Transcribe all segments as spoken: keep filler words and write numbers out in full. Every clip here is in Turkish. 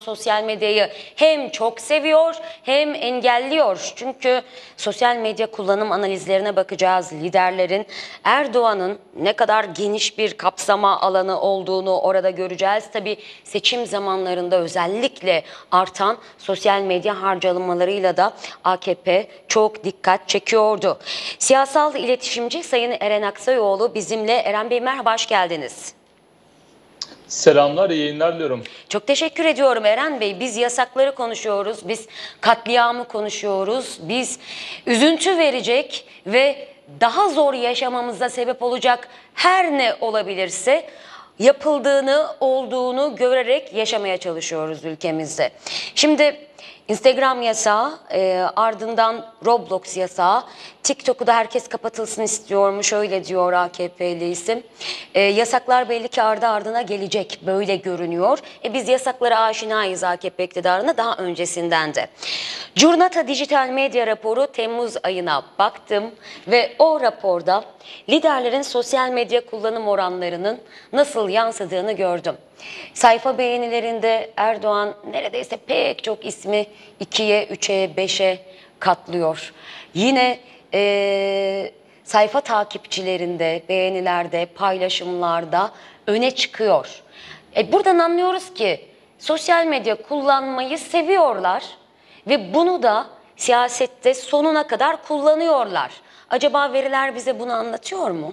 sosyal medyayı hem çok seviyor hem engelliyor. Çünkü sosyal medya kullanım analizlerine bakacağız. Liderlerin Erdoğan'ın ne kadar geniş bir kapsama alanı olduğunu orada göreceğiz. Tabii seçim zamanlarında özellikle artan sosyal medya harcamalarıyla da A K P çok dikkat çekiyordu. Siyasal iletişimci Sayın Eren Aksayoğlu bizimle. Eren Bey merhaba, hoş geldiniz. Selamlar, iyi yayınlar diliyorum. Çok teşekkür ediyorum Eren Bey. Biz yasakları konuşuyoruz, biz katliamı konuşuyoruz, biz üzüntü verecek ve daha zor yaşamamıza sebep olacak her ne olabilirse yapıldığını, olduğunu görerek yaşamaya çalışıyoruz ülkemizde. Şimdi Instagram yasağı, e, ardından Roblox yasağı, TikTok'u da herkes kapatılsın istiyormuş, öyle diyor A K P'li isim. E, yasaklar belli ki ardı ardına gelecek, böyle görünüyor. E, biz yasaklara aşinayız A K P iktidarına daha öncesinden de. Giornata Dijital Medya raporu Temmuz ayına baktım ve o raporda liderlerin sosyal medya kullanım oranlarının nasıl yansıdığını gördüm. Sayfa beğenilerinde Erdoğan neredeyse pek çok ismi ikiye, üçe, beşe katlıyor. Yine e, sayfa takipçilerinde, beğenilerde, paylaşımlarda öne çıkıyor. E, buradan anlıyoruz ki sosyal medya kullanmayı seviyorlar ve bunu da siyasette sonuna kadar kullanıyorlar. Acaba veriler bize bunu anlatıyor mu?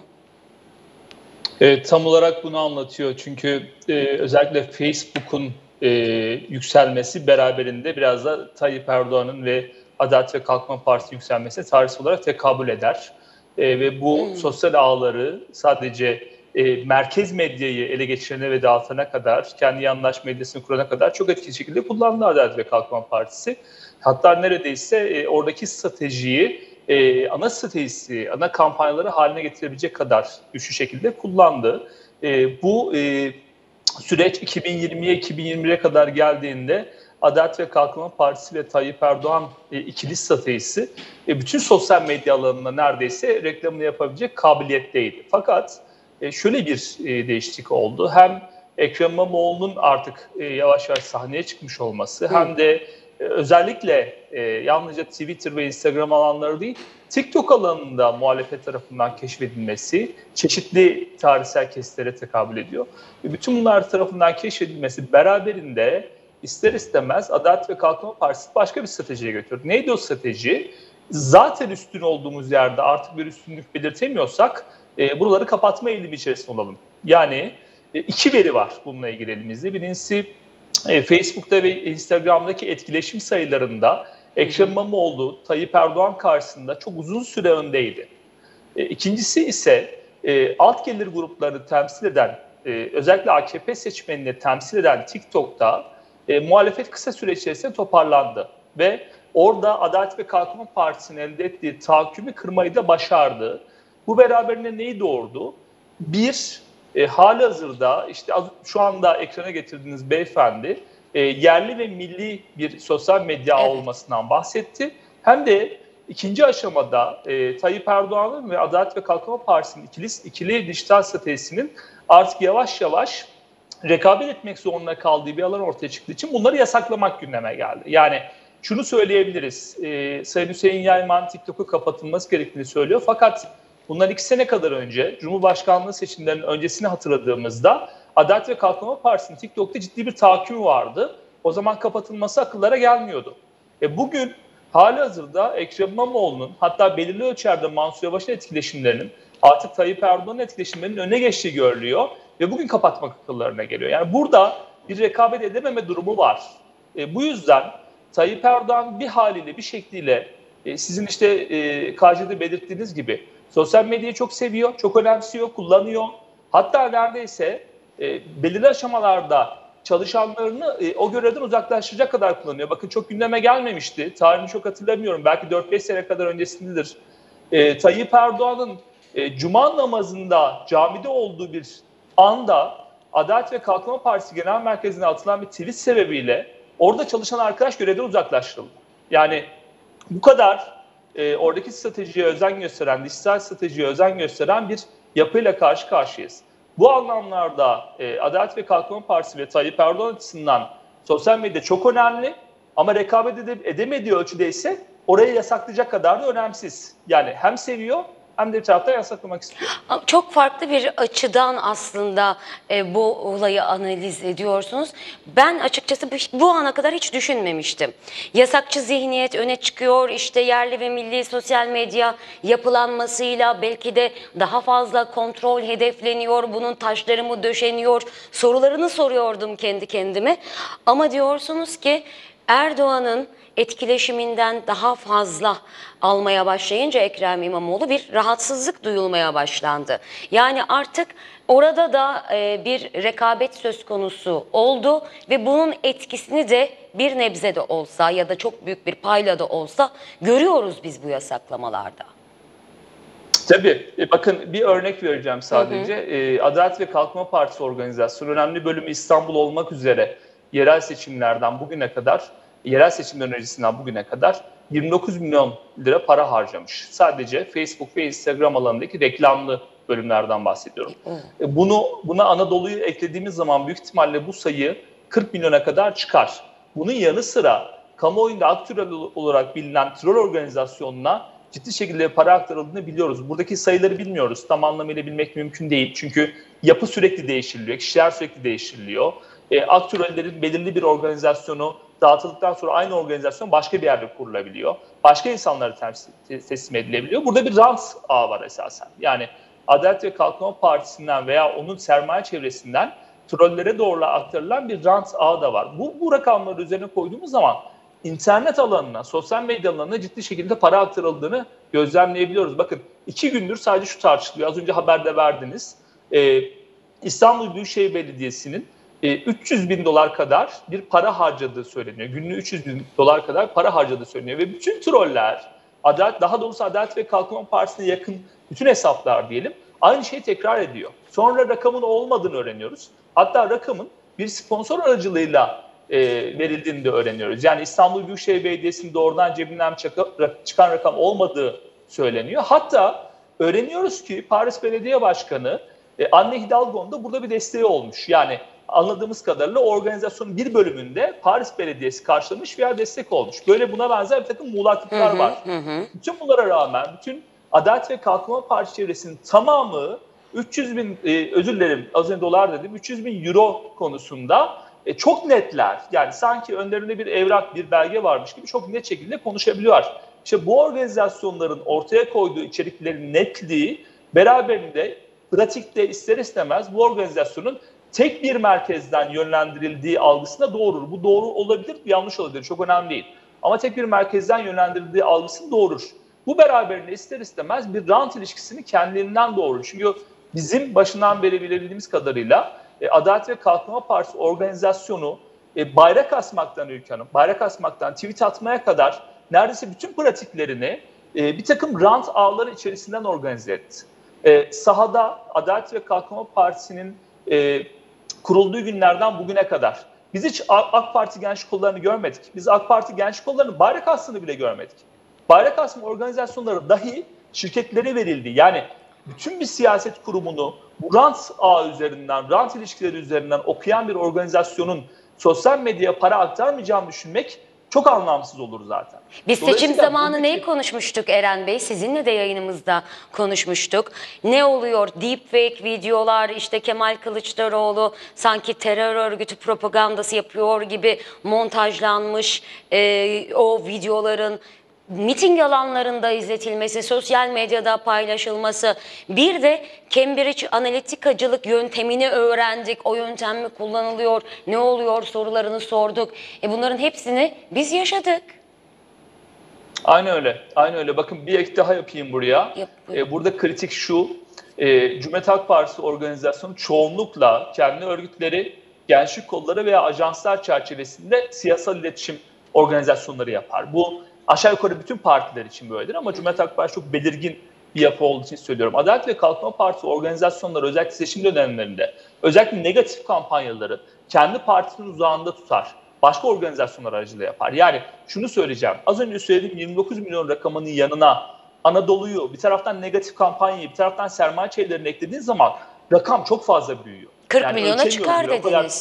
E, tam olarak bunu anlatıyor. Çünkü e, özellikle Facebook'un e, yükselmesi beraberinde biraz da Tayyip Erdoğan'ın ve Adalet ve Kalkınma Partisi yükselmesine tarihsel olarak tekabül eder. E, ve bu hmm. sosyal ağları sadece e, merkez medyayı ele geçirene ve dağıtana kadar, kendi yandaş medyasını kurana kadar çok etkili şekilde kullandı Adalet ve Kalkınma Partisi. Hatta neredeyse e, oradaki stratejiyi Ee, ana stratejisi, ana kampanyaları haline getirebilecek kadar güçlü şekilde kullandı. Ee, bu e, süreç iki bin yirmiye iki bin yirmi bire kadar geldiğinde Adalet ve Kalkınma Partisi ve Tayyip Erdoğan e, ikili stratejisi e, bütün sosyal medya alanında neredeyse reklamını yapabilecek kabiliyetteydi. Fakat e, şöyle bir e, değişiklik oldu. Hem Ekrem İmamoğlu'nun artık e, yavaş yavaş sahneye çıkmış olması, Hı. hem de özellikle e, yalnızca Twitter ve Instagram alanları değil, TikTok alanında muhalefet tarafından keşfedilmesi çeşitli tarihsel kesitlere tekabül ediyor. Ve bütün bunlar tarafından keşfedilmesi beraberinde ister istemez Adalet ve Kalkınma Partisi başka bir stratejiye götürdü. Neydi o strateji? Zaten üstün olduğumuz yerde artık bir üstünlük belirtemiyorsak e, buraları kapatma eğilimi içerisinde olalım. Yani e, iki veri var bununla ilgili elimizde. Birincisi Facebook'ta ve Instagram'daki etkileşim sayılarında Ekrem İmamoğlu, Tayyip Erdoğan karşısında çok uzun süre öndeydi. İkincisi ise alt gelir gruplarını temsil eden, özellikle A K P seçmenini temsil eden TikTok'ta muhalefet kısa süre içerisinde toparlandı. Ve orada Adalet ve Kalkınma Partisi'nin elde ettiği tahakkümü kırmayı da başardı. Bu beraberinde neyi doğurdu? Bir, E, halihazırda işte şu anda ekrana getirdiğiniz beyefendi e, yerli ve milli bir sosyal medya evet. olmasından bahsetti. Hem de ikinci aşamada e, Tayyip Erdoğan'ın ve Adalet ve Kalkınma Partisi'nin ikili, ikili dijital stratejisinin artık yavaş yavaş rekabet etmek zorunda kaldığı bir alan ortaya çıktığı için bunları yasaklamak gündeme geldi. Yani şunu söyleyebiliriz, e, Sayın Hüseyin Yayman TikTok'u kapatılması gerektiğini söylüyor fakat bundan iki sene kadar önce Cumhurbaşkanlığı seçimlerinin öncesini hatırladığımızda Adalet ve Kalkınma Partisi'nin TikTok'ta ciddi bir tahakkümü vardı. O zaman kapatılması akıllara gelmiyordu. E bugün halihazırda Ekrem İmamoğlu'nun hatta belirli ölçüde Mansur Yavaş'ın etkileşimlerinin artık Tayyip Erdoğan'ın etkileşimlerinin önüne geçtiği görülüyor ve bugün kapatmak akıllarına geliyor. Yani burada bir rekabet edememe durumu var. E bu yüzden Tayyip Erdoğan bir haliyle bir şekliyle e, sizin işte e, K C'de belirttiğiniz gibi sosyal medyayı çok seviyor, çok önemsiyor, kullanıyor. Hatta neredeyse e, belirli aşamalarda çalışanlarını e, o görevden uzaklaştıracak kadar kullanıyor. Bakın çok gündeme gelmemişti. Tarihini çok hatırlamıyorum. Belki dört beş sene kadar öncesindedir. E, Tayyip Erdoğan'ın e, Cuma namazında camide olduğu bir anda Adalet ve Kalkınma Partisi Genel Merkezi'ne atılan bir tweet sebebiyle orada çalışan arkadaş görevden uzaklaştırıldı. Yani bu kadar e, oradaki stratejiye özen gösteren, dijital stratejiye özen gösteren bir yapıyla karşı karşıyayız. Bu anlamlarda e, Adalet ve Kalkınma Partisi ve Tayyip Erdoğan açısından Sosyal medya çok önemli ama rekabet edip edemediği ölçüde ise orayı yasaklayacak kadar da önemsiz. Yani hem seviyor hem de bir taraftan yasaklamak istiyor. Çok farklı bir açıdan aslında e, bu olayı analiz ediyorsunuz. Ben açıkçası bu, bu ana kadar hiç düşünmemiştim. Yasakçı zihniyet öne çıkıyor. İşte yerli ve milli sosyal medya yapılanmasıyla belki de daha fazla kontrol hedefleniyor. Bunun taşları mı döşeniyor? Sorularını soruyordum kendi kendime. Ama diyorsunuz ki Erdoğan'ın etkileşiminden daha fazla almaya başlayınca Ekrem İmamoğlu bir rahatsızlık duyulmaya başlandı. Yani artık orada da e, bir rekabet söz konusu oldu ve bunun etkisini de bir nebze de olsa ya da çok büyük bir payla da olsa görüyoruz biz bu yasaklamalarda. Tabii. E, bakın bir örnek vereceğim sadece. Hı hı. E, Adalet ve Kalkınma Partisi organizasyonu önemli bölümü İstanbul olmak üzere yerel seçimlerden bugüne kadar, yerel seçimler öncesinden bugüne kadar yirmi dokuz milyon lira para harcamış. Sadece Facebook ve Instagram alanındaki reklamlı bölümlerden bahsediyorum. E, bunu buna Anadolu'yu eklediğimiz zaman büyük ihtimalle bu sayı kırk milyona kadar çıkar. Bunun yanı sıra kamuoyunda aktör olarak bilinen terör organizasyonuna ciddi şekilde para aktarıldığını biliyoruz. Buradaki sayıları bilmiyoruz. Tam anlamıyla bilmek mümkün değil. Çünkü yapı sürekli değiştiriliyor, kişiler sürekli değiştiriliyor. E, aktörlerin belirli bir organizasyonu dağıtıldıktan sonra aynı organizasyon başka bir yerde kurulabiliyor. Başka insanlara teslim edilebiliyor. Burada bir rant ağı var esasen. Yani Adalet ve Kalkınma Partisi'nden veya onun sermaye çevresinden trollere doğru aktarılan bir rant ağı da var. Bu, bu rakamları üzerine koyduğumuz zaman internet alanına, sosyal medya alanına ciddi şekilde para aktarıldığını gözlemleyebiliyoruz. Bakın iki gündür sadece şu tartışılıyor. Az önce haberde verdiniz. Ee, İstanbul Büyükşehir Belediyesi'nin e, üç yüz bin dolar kadar bir para harcadığı söyleniyor. Günlüğü üç yüz bin dolar kadar para harcadığı söyleniyor. Ve bütün troller, Adalet, daha doğrusu Adalet ve Kalkınma Partisi'ne yakın bütün hesaplar diyelim, aynı şeyi tekrar ediyor. Sonra rakamın olmadığını öğreniyoruz. Hatta rakamın bir sponsor aracılığıyla e, verildiğini de öğreniyoruz. Yani İstanbul Büyükşehir Belediyesi'nin doğrudan cebinden çıkan rakam olmadığı söyleniyor. Hatta öğreniyoruz ki Paris Belediye Başkanı e, Anne Hidalgo'nun da burada bir desteği olmuş. Yani anladığımız kadarıyla organizasyonun bir bölümünde Paris Belediyesi karşılamış veya destek olmuş. Böyle buna benzer bir takım muğlaklıklar hı hı, var. Hı. Bütün bunlara rağmen bütün Adalet ve Kalkınma Partisi çevresinin tamamı üç yüz bin, e, özür dilerim az önce dolar dedim, üç yüz bin euro konusunda e, çok netler. Yani sanki önlerinde bir evrak, bir belge varmış gibi çok net şekilde konuşabiliyorlar. İşte bu organizasyonların ortaya koyduğu içeriklerin netliği beraberinde pratikte ister istemez bu organizasyonun tek bir merkezden yönlendirildiği algısına doğurur. Bu doğru olabilir, yanlış olabilir. Çok önemli değil. Ama tek bir merkezden yönlendirildiği algısını doğurur. Bu beraberinde ister istemez bir rant ilişkisini kendiliğinden doğurur. Çünkü bizim başından beri bilebildiğimiz kadarıyla e, Adalet ve Kalkınma Partisi organizasyonu e, bayrak asmaktan Ülke Hanım, bayrak asmaktan tweet atmaya kadar neredeyse bütün pratiklerini e, bir takım rant ağları içerisinden organize etti. E, sahada Adalet ve Kalkınma Partisi'nin e, kurulduğu günlerden bugüne kadar biz hiç AK Parti gençlik kollarını görmedik. Biz AK Parti gençlik kollarının bayrak astığını bile görmedik. Bayrak asma organizasyonları dahi şirketlere verildi. Yani bütün bir siyaset kurumunu bu rant ağı üzerinden, rant ilişkileri üzerinden okuyan bir organizasyonun sosyal medyaya para aktarmayacağını düşünmek çok anlamsız olur zaten. Biz seçim zamanı neyi konuşmuştuk Eren Bey? Sizinle de yayınımızda konuşmuştuk. Ne oluyor? Deepfake videolar, işte Kemal Kılıçdaroğlu sanki terör örgütü propagandası yapıyor gibi montajlanmış e, o videoların miting alanlarında izletilmesi, sosyal medyada paylaşılması, bir de Cambridge Analytica'cılık yöntemini öğrendik. O yöntem mi kullanılıyor, ne oluyor sorularını sorduk. E bunların hepsini biz yaşadık. Aynı öyle, aynı öyle. Bakın bir ek daha yapayım buraya. Yap, ee, burada kritik şu, e, Cumhuriyet Halk Partisi organizasyonu çoğunlukla kendi örgütleri, gençlik kolları veya ajanslar çerçevesinde siyasal iletişim organizasyonları yapar. Bu aşağı yukarı bütün partiler için böyledir ama Cumhuriyet Halk Partisi çok belirgin bir yapı olduğu için söylüyorum. Adalet ve Kalkınma Partisi organizasyonları özellikle seçim dönemlerinde özellikle negatif kampanyaları kendi partisinin uzağında tutar. Başka organizasyonlar aracılığıyla yapar. Yani şunu söyleyeceğim. Az önce söylediğim yirmi dokuz milyon rakamının yanına Anadolu'yu, bir taraftan negatif kampanyayı, bir taraftan sermaye çevrelerine eklediğin zaman rakam çok fazla büyüyor. kırk yani milyona çıkar dediniz.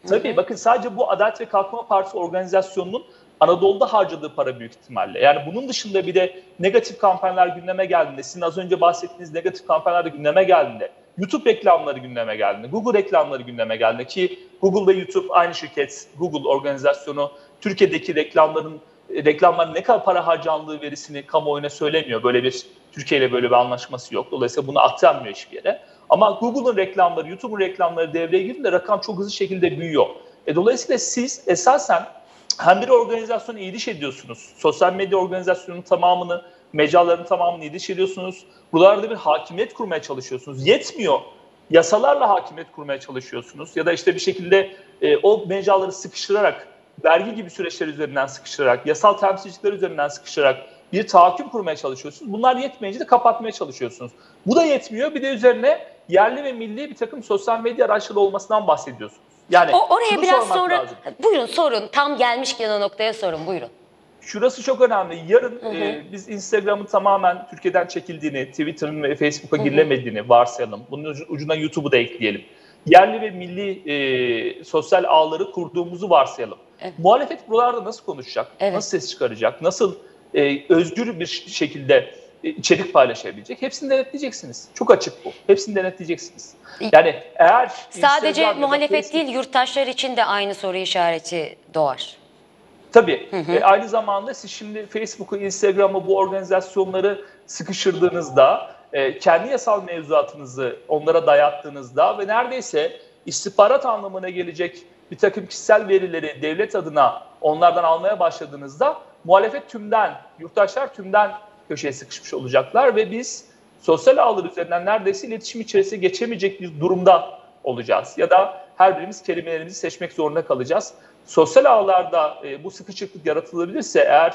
Tabii, hı hı. Bakın sadece bu Adalet ve Kalkınma Partisi organizasyonunun Anadolu'da harcadığı para büyük ihtimalle. Yani bunun dışında bir de negatif kampanyalar gündeme geldiğinde, sizin az önce bahsettiğiniz negatif kampanyalar da gündeme geldiğinde, YouTube reklamları gündeme geldiğinde, Google reklamları gündeme geldiğinde, ki Google ve YouTube aynı şirket, Google organizasyonu Türkiye'deki reklamların reklamların ne kadar para harcandığı verisini kamuoyuna söylemiyor. Böyle bir Türkiye ile böyle bir anlaşması yok. Dolayısıyla bunu aktarmıyor hiçbir yere. Ama Google'ın reklamları, YouTube'un reklamları devreye girdiğinde rakam çok hızlı şekilde büyüyor. E, dolayısıyla siz esasen hem bir organizasyonu iyiliş ediyorsunuz, sosyal medya organizasyonunun tamamını, mecraların tamamını iyiliş ediyorsunuz. Buralarda bir hakimiyet kurmaya çalışıyorsunuz. Yetmiyor. Yasalarla hakimiyet kurmaya çalışıyorsunuz. Ya da işte bir şekilde e, o mecraları sıkıştırarak, vergi gibi süreçler üzerinden sıkıştırarak, yasal temsilcilikler üzerinden sıkıştırarak bir tahakküm kurmaya çalışıyorsunuz. Bunlar yetmeyince de kapatmaya çalışıyorsunuz. Bu da yetmiyor. Bir de üzerine yerli ve milli bir takım sosyal medya araçları olmasından bahsediyorsunuz. Yani o, oraya biraz sonra lazım. Buyurun sorun. Tam gelmişken o noktaya sorun. Buyurun. Şurası çok önemli. Yarın hı hı. E, biz Instagram'ın tamamen Türkiye'den çekildiğini, Twitter'ın ve Facebook'a girilemediğini varsayalım. Bunun ucuna YouTube'u da ekleyelim. Yerli ve milli e, sosyal ağları kurduğumuzu varsayalım. Evet. Muhalefet buralarda nasıl konuşacak? Evet. Nasıl ses çıkaracak? Nasıl e, özgür bir şekilde e, içerik paylaşabilecek? Hepsini denetleyeceksiniz. Çok açık bu. Hepsini denetleyeceksiniz. Yani eğer sadece muhalefet Facebook, değil, yurttaşlar için de aynı soru işareti doğar. Tabii. Hı hı. E, aynı zamanda siz şimdi Facebook'u, Instagram'ı, bu organizasyonları sıkıştırdığınızda, e, kendi yasal mevzuatınızı onlara dayattığınızda ve neredeyse istihbarat anlamına gelecek bir takım kişisel verileri devlet adına onlardan almaya başladığınızda muhalefet tümden, yurttaşlar tümden köşeye sıkışmış olacaklar ve biz sosyal ağlar üzerinden neredeyse iletişim içerisine geçemeyecek bir durumda olacağız. Ya da her birimiz kelimelerimizi seçmek zorunda kalacağız. Sosyal ağlarda e, bu sıkışıklık yaratılabilirse, eğer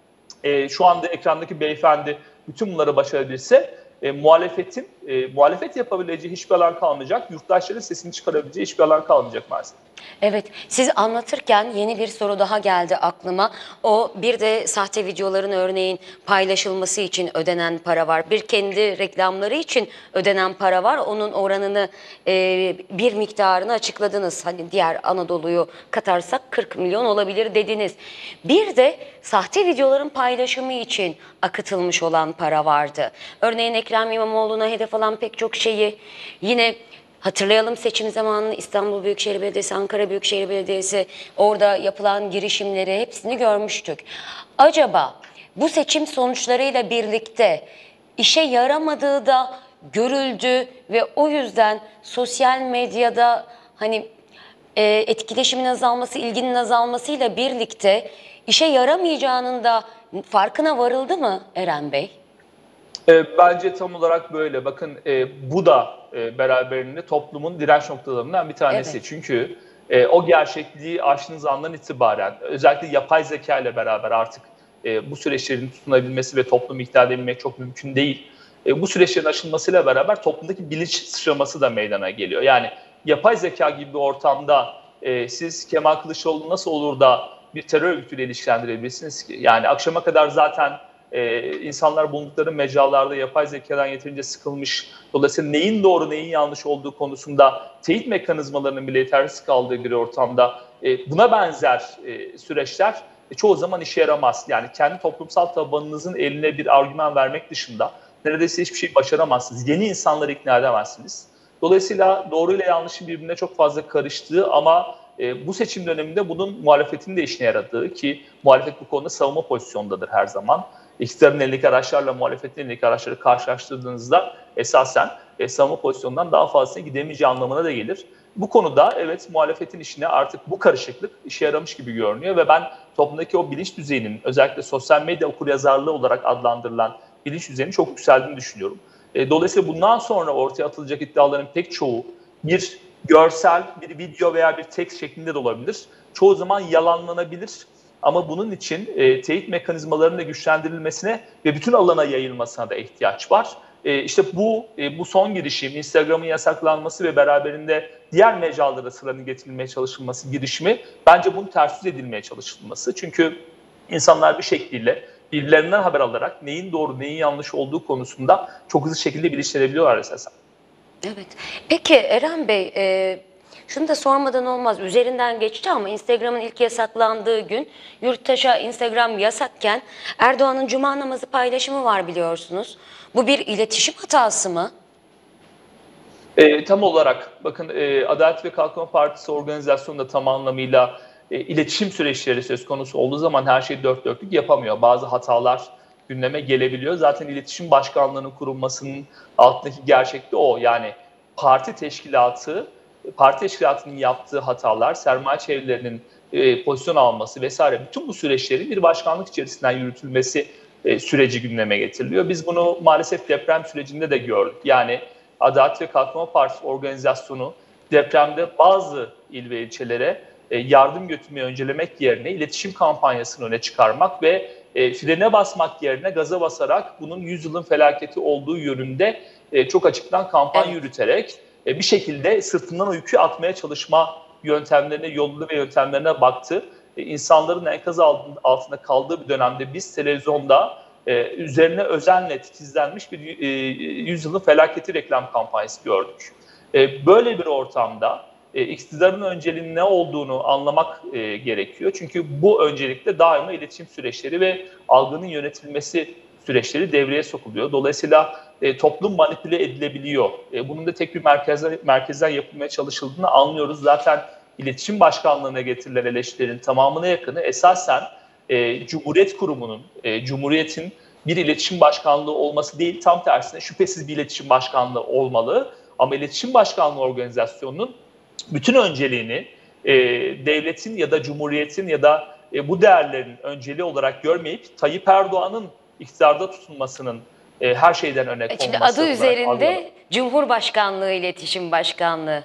e, şu anda ekrandaki beyefendi bütün bunları başarabilirse, e, muhalefetin e, muhalefet yapabileceği hiçbir alan kalmayacak, yurttaşların sesini çıkarabileceği hiçbir alan kalmayacak maalesef. Evet, siz anlatırken yeni bir soru daha geldi aklıma. O bir de sahte videoların örneğin paylaşılması için ödenen para var. Bir kendi reklamları için ödenen para var. Onun oranını e, bir miktarını açıkladınız. Hani diğer Anadolu'yu katarsak kırk milyon olabilir dediniz. Bir de sahte videoların paylaşımı için akıtılmış olan para vardı. Örneğin Ekrem İmamoğlu'na hedef alan pek çok şeyi yine... Hatırlayalım, seçim zamanı İstanbul Büyükşehir Belediyesi, Ankara Büyükşehir Belediyesi, orada yapılan girişimleri hepsini görmüştük. Acaba bu seçim sonuçlarıyla birlikte işe yaramadığı da görüldü ve o yüzden sosyal medyada hani e, etkileşimin azalması, ilginin azalmasıyla birlikte işe yaramayacağının da farkına varıldı mı Eren Bey? E, bence tam olarak böyle. Bakın e, bu da e, beraberinde toplumun direnç noktalarından bir tanesi. Evet. Çünkü e, o gerçekliği aştığınız andan itibaren, özellikle yapay zeka ile beraber artık e, bu süreçlerin tutunabilmesi ve toplumu ikna edebilmek çok mümkün değil. E, bu süreçlerin aşılmasıyla beraber toplumdaki bilinç sıçraması da meydana geliyor. Yani yapay zeka gibi bir ortamda e, siz Kemal Kılıçdaroğlu nasıl olur da bir terör örgütüyle ilişkilendirebilirsiniz ki? Yani akşama kadar zaten Ee, insanlar bulundukları mecralarda yapay zekadan yeterince sıkılmış. Dolayısıyla neyin doğru neyin yanlış olduğu konusunda teyit mekanizmalarının bile yetersiz kaldığı bir ortamda e, buna benzer e, süreçler e, çoğu zaman işe yaramaz. Yani kendi toplumsal tabanınızın eline bir argüman vermek dışında neredeyse hiçbir şey başaramazsınız. Yeni insanları ikna edemezsiniz. Dolayısıyla doğru ile yanlışın birbirine çok fazla karıştığı ama e, bu seçim döneminde bunun muhalefetin de işine yaradığı, ki muhalefet bu konuda savunma pozisyondadır her zaman. İktidarın elindeki araçlarla muhalefetin elindeki araçları karşılaştırdığınızda esasen e, savunma pozisyonundan daha fazlasına gidemeyeceği anlamına da gelir. Bu konuda evet, muhalefetin işine artık bu karışıklık işe yaramış gibi görünüyor ve ben toplumdaki o bilinç düzeyinin, özellikle sosyal medya okuryazarlığı olarak adlandırılan bilinç düzeyinin çok yükseldiğini düşünüyorum. E, dolayısıyla bundan sonra ortaya atılacak iddiaların pek çoğu bir görsel, bir video veya bir tekst şeklinde de olabilir. Çoğu zaman yalanlanabilir. Ama bunun için e, teyit mekanizmalarının da güçlendirilmesine ve bütün alana yayılmasına da ihtiyaç var. E, işte bu e, bu son girişim, Instagram'ın yasaklanması ve beraberinde diğer mecralara sıranın getirilmeye çalışılması girişimi, bence bunun ters yüz edilmeye çalışılması. Çünkü insanlar bir şekilde birbirlerinden haber alarak neyin doğru neyin yanlış olduğu konusunda çok hızlı şekilde bilinçlenebiliyorlar esasen. Evet. Peki Eren Bey, e, Şunu da sormadan olmaz. Üzerinden geçti ama Instagram'ın ilk yasaklandığı gün yurttaşa Instagram yasakken Erdoğan'ın cuma namazı paylaşımı var biliyorsunuz. Bu bir iletişim hatası mı? E, tam olarak bakın e, Adalet ve Kalkınma Partisi organizasyonu da tam anlamıyla e, iletişim süreçleri söz konusu olduğu zaman her şeyi dört dörtlük yapamıyor. Bazı hatalar gündeme gelebiliyor. Zaten iletişim başkanlığının kurulmasının altındaki gerçek de o. Yani parti teşkilatı, parti teşkilatının yaptığı hatalar, sermaye çevrelerinin e, pozisyon alması vesaire bütün bu süreçlerin bir başkanlık içerisinden yürütülmesi e, süreci gündeme getiriliyor. Biz bunu maalesef deprem sürecinde de gördük. Yani Adalet ve Kalkınma Partisi organizasyonu depremde bazı il ve ilçelere yardım götürmeyi öncelemek yerine iletişim kampanyasını öne çıkarmak ve frene basmak yerine gaza basarak bunun yüzyılın felaketi olduğu yönünde çok açıktan kampanya evet. yürüterek bir şekilde sırtından o yükü atmaya çalışma yöntemlerine, yolunu ve yöntemlerine baktı. İnsanların enkaz altında kaldığı bir dönemde biz televizyonda Ee, üzerine özenle titizlenmiş bir e, yüzyılın felaketi reklam kampanyası gördük. E, böyle bir ortamda e, iktidarın önceliğinin ne olduğunu anlamak e, gerekiyor. Çünkü bu öncelikle daima iletişim süreçleri ve algının yönetilmesi süreçleri devreye sokuluyor. Dolayısıyla e, toplum manipüle edilebiliyor. E, bunun da tek bir merkezden, merkezden yapılmaya çalışıldığını anlıyoruz. Zaten iletişim başkanlığına getirilen eleştirilerin tamamına yakını esasen E, Cumhuriyet Kurumu'nun, e, Cumhuriyet'in bir iletişim başkanlığı olması değil, tam tersine şüphesiz bir iletişim başkanlığı olmalı. Ama iletişim başkanlığı organizasyonunun bütün önceliğini e, devletin ya da Cumhuriyet'in ya da e, bu değerlerin önceliği olarak görmeyip Tayyip Erdoğan'ın iktidarda tutulmasının e, her şeyden öne konması. Şimdi adı üzerinde algıladım. Cumhurbaşkanlığı İletişim Başkanlığı.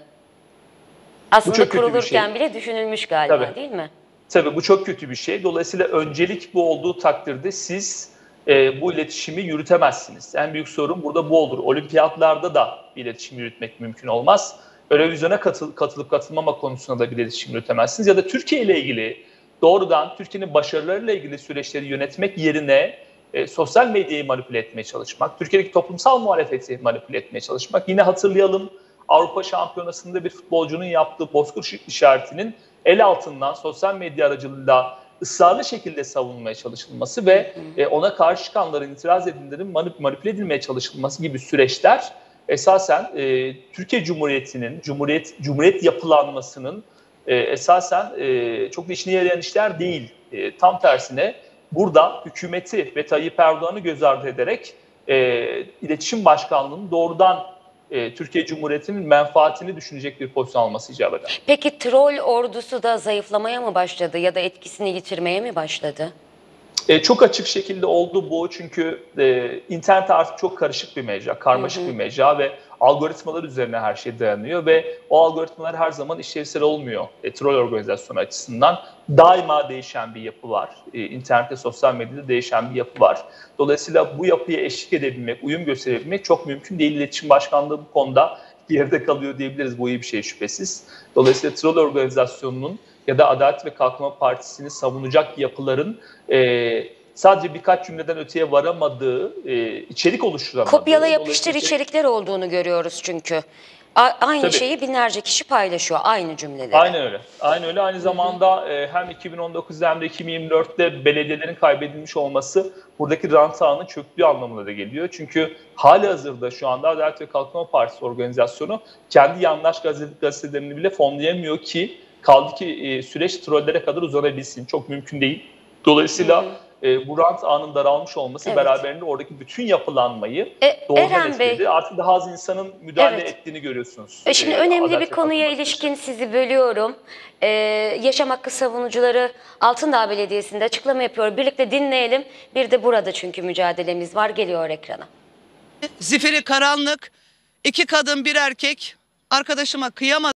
Aslında kurulurken şey. bile düşünülmüş galiba Tabii. değil mi? Tabii bu çok kötü bir şey. Dolayısıyla öncelik bu olduğu takdirde siz e, bu iletişimi yürütemezsiniz. En büyük sorun burada bu olur. Olimpiyatlarda da bir iletişim yürütmek mümkün olmaz. Eurovizyona katıl, katılıp katılmama konusunda da bir iletişim yürütemezsiniz. Ya da Türkiye ile ilgili doğrudan Türkiye'nin başarılarıyla ilgili süreçleri yönetmek yerine e, sosyal medyayı manipüle etmeye çalışmak, Türkiye'deki toplumsal muhalefeti manipüle etmeye çalışmak. Yine hatırlayalım, Avrupa Şampiyonası'nda bir futbolcunun yaptığı bozkır işaretinin el altından sosyal medya aracılığıyla ısrarlı şekilde savunulmaya çalışılması ve hı hı. ona karşı çıkanların, itiraz edenlerin manip manipüle edilmeye çalışılması gibi süreçler esasen e, Türkiye Cumhuriyeti'nin, Cumhuriyet Cumhuriyet yapılanmasının e, esasen e, çok da işine yarayan işler değil. E, tam tersine burada hükümeti ve Tayyip Erdoğan'ı göz ardı ederek e, iletişim başkanlığının doğrudan E, Türkiye Cumhuriyeti'nin menfaatini düşünecek bir pozisyon alması icap eder. Peki troll ordusu da zayıflamaya mı başladı ya da etkisini yitirmeye mi başladı? E, çok açık şekilde oldu bu çünkü e, internet artık çok karışık bir mecra, karmaşık hı hı. bir mecra ve algoritmalar üzerine her şey dayanıyor ve o algoritmalar her zaman işlevsel olmuyor e, troll organizasyonu açısından. Daima değişen bir yapı var. E, internette, sosyal medyada değişen bir yapı var. Dolayısıyla bu yapıya eşlik edebilmek, uyum gösterebilmek çok mümkün değil. İletişim Başkanlığı bu konuda geride kalıyor diyebiliriz. Bu iyi bir şey şüphesiz. Dolayısıyla troll organizasyonunun ya da Adalet ve Kalkınma Partisi'ni savunacak yapıların e, sadece birkaç cümleden öteye varamadığı, e, içerik oluşturamadığı. Kopyala yapıştır içerikler olduğunu görüyoruz çünkü. A aynı Tabii. şeyi binlerce kişi paylaşıyor, aynı cümleleri. Aynen öyle. Aynen öyle. Aynı zamanda e, hem iki bin on dokuzda hem de iki bin yirmi dörtte belediyelerin kaybedilmiş olması buradaki rant ağının çöktüğü anlamına da geliyor. Çünkü halihazırda şu anda Adalet ve Kalkınma Partisi organizasyonu kendi yandaş gazetelerini bile fonlayamıyor ki kaldı ki e, süreç trollere kadar uzanabilsin. Çok mümkün değil. Dolayısıyla hı hı. E, bu rant ağının daralmış olması evet. beraberinde oradaki bütün yapılanmayı e, doğrudan etkiledi. Artık daha az insanın müdahale evet. ettiğini görüyorsunuz. E şimdi e, önemli bir konuya ilişkin sizi bölüyorum. Ee, yaşam hakkı savunucuları Altındağ Belediyesi'nde açıklama yapıyor. Birlikte dinleyelim. Bir de burada çünkü mücadelemiz var. Geliyor ekrana. Zifiri karanlık, iki kadın bir erkek arkadaşıma kıyamadı.